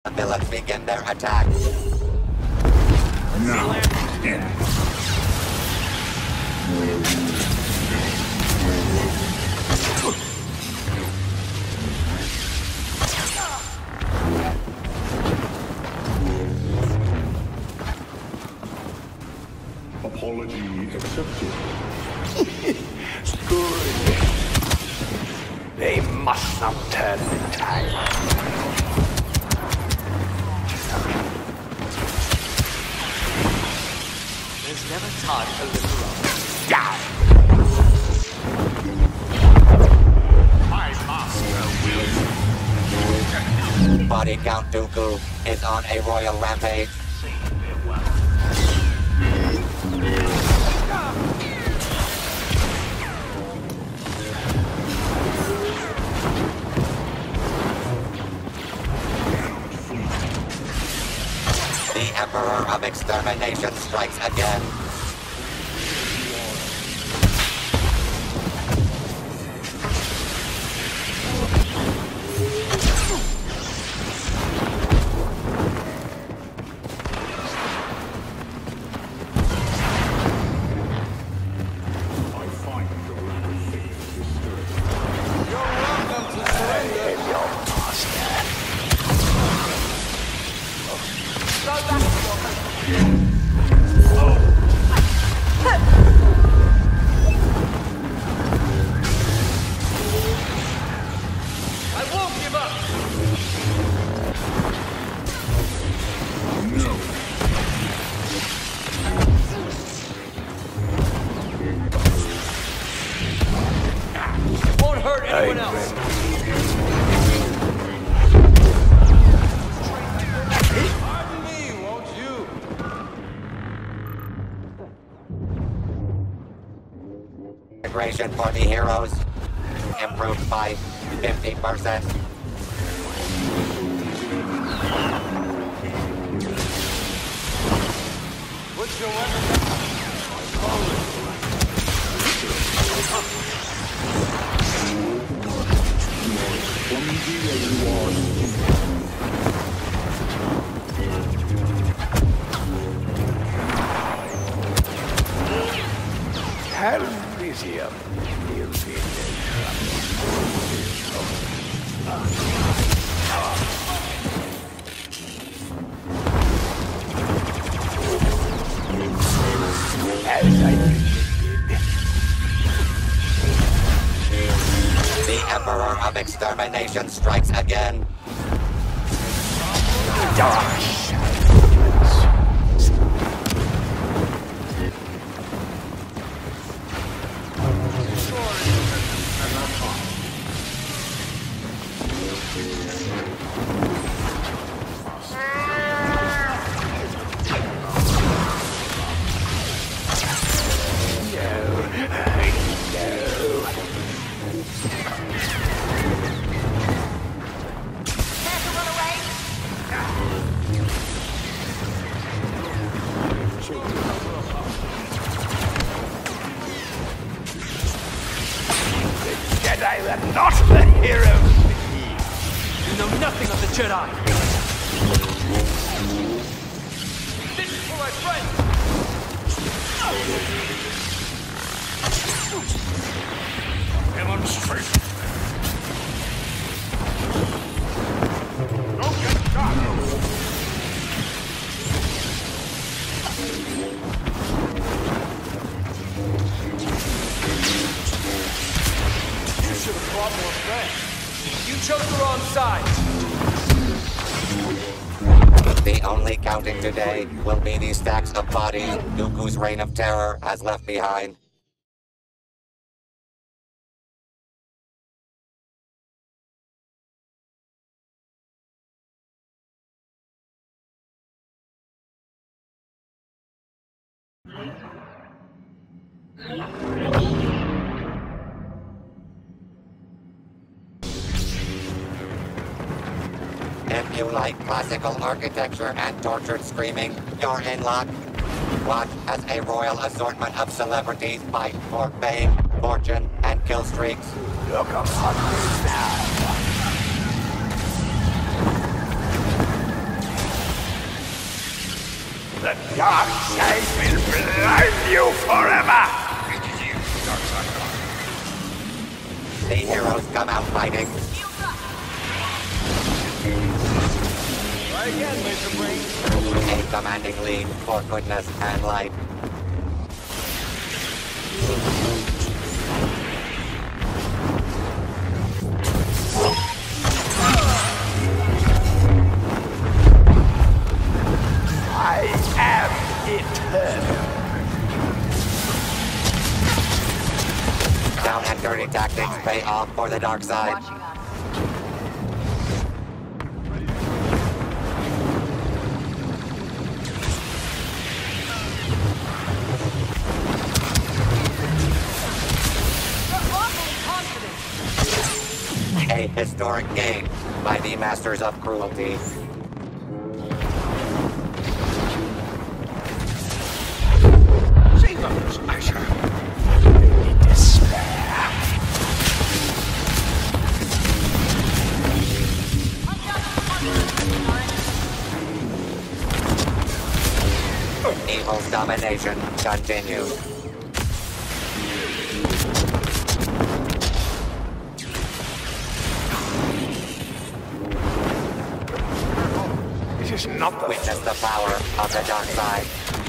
The villains begin their attack. No. Apology accepted. Good. They must not turn the tide. There's never time to live around. My master will. Body Count Dooku is on a royal rampage. The Emperor of Extermination strikes again. I find your lack of faith disturbing. You're welcome to surrender. Your master. Go back to I won't give up! No. Won't hurt anyone else. Pardon me, won't you? Integration for the heroes improved by 50%. What's your weapon? Clumsy as you are. Calrissium. You'll be as I predicted. The Emperor of Extermination strikes again. Dark shadows. Jedi were not the heroes. You know nothing of the Jedi! This is for my friends! Demonstration. Don't get shot. You should have brought more friends. You chose the wrong side. The only counting today will be the stacks of bodies Dooku's reign of terror has left behind. If you like classical architecture and tortured screaming, you're in luck. Watch as a royal assortment of celebrities fight for fame, fortune, and kill streaks. Look upon me now. The dark side will blind you forever! The heroes come out fighting. Try again, Laser Brain. A commanding lead for goodness and light. I am eternal. Down and dirty tactics pay off for the dark side. Watching us. You're awfully confident. A historic game by the Masters of Cruelty. Evil's domination continues. It is not the Witness the power of the dark side.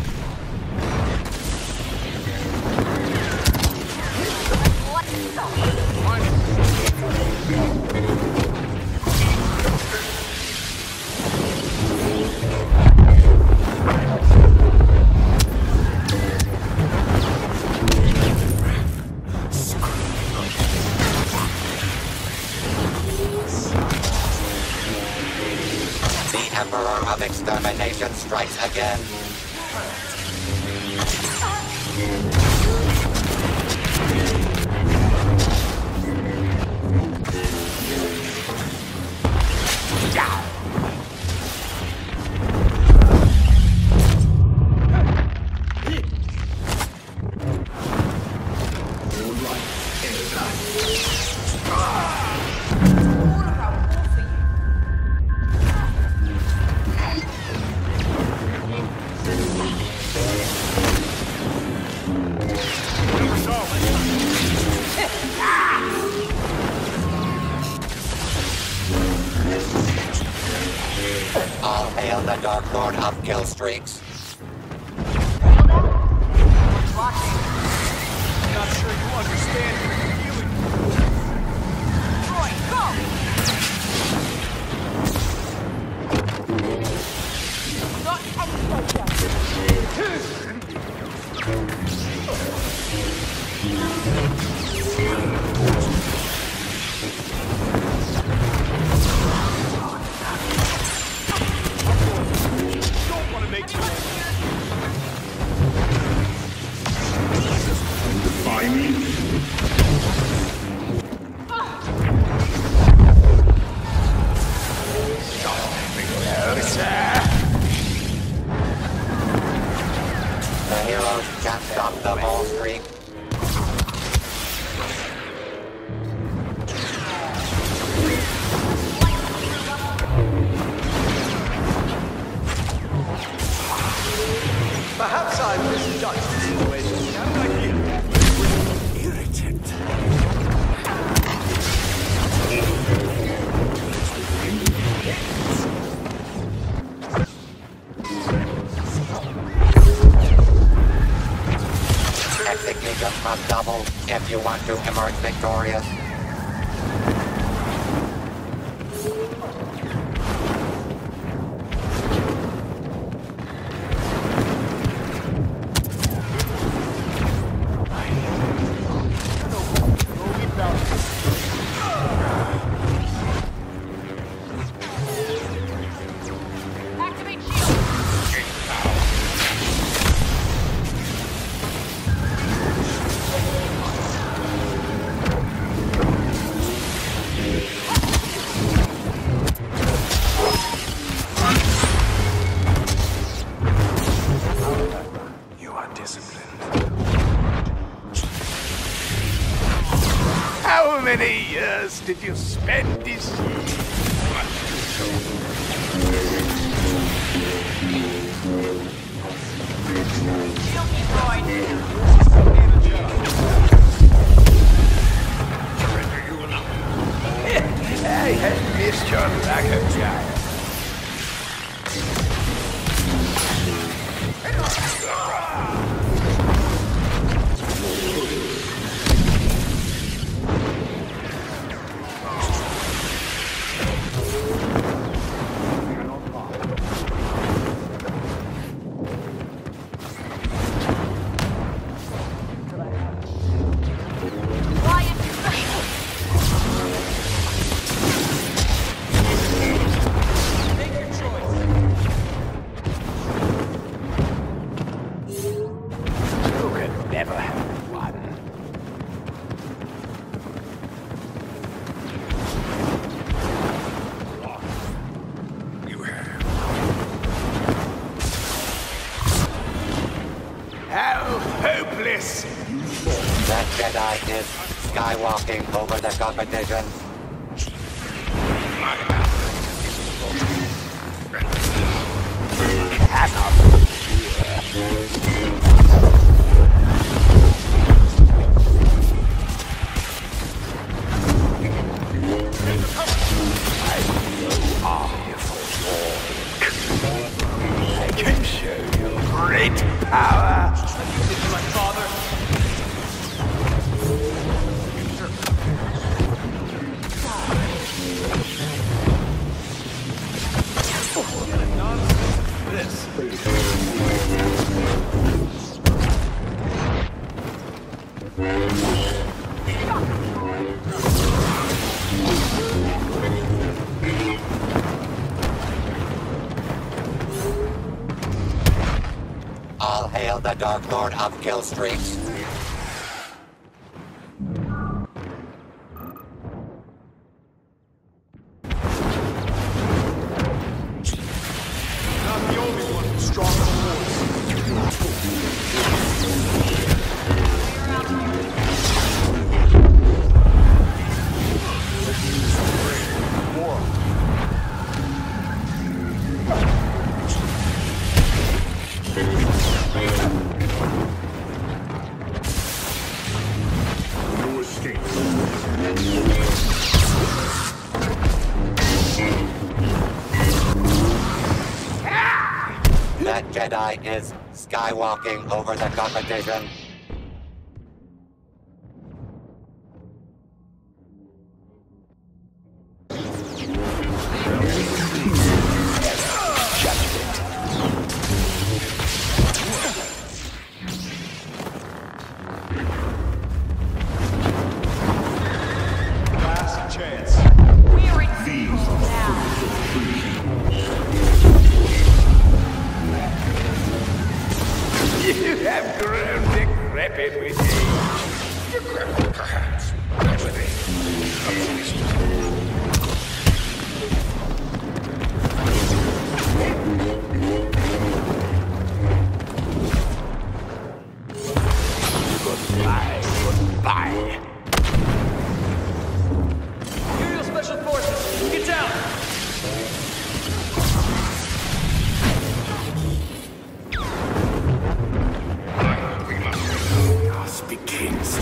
The Emperor of Extermination strikes again. All hail the Dark Lord of Kill Streaks. Watching. I'm not sure you understand your feeling. Troy, go! Not any closer. Don't want to make you Defy me? The heroes can't stop the ball streak. Perhaps I misjudged the situation. I have an idea. irritant. Execution must double if you want to emerge victorious. Activate shield. You are disciplined. How many years did you spend this? Jedi is skywalking over the competition. I can show you great power. My father. All hail the Dark Lord of Kill Streaks. Not the only one who's strong as No escape. That Jedi is skywalking over the competition. last chance. We are in siege now. You have grown decrepit with age. Decrepit, perhaps, but with age comes wisdom. Goodbye, goodbye. Imperial Special Forces, get down! Chaos begins.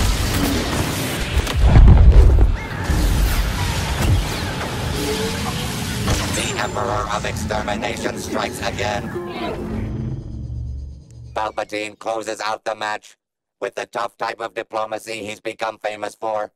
The Emperor of Extermination strikes again. Palpatine closes out the match with the tough type of diplomacy he's become famous for.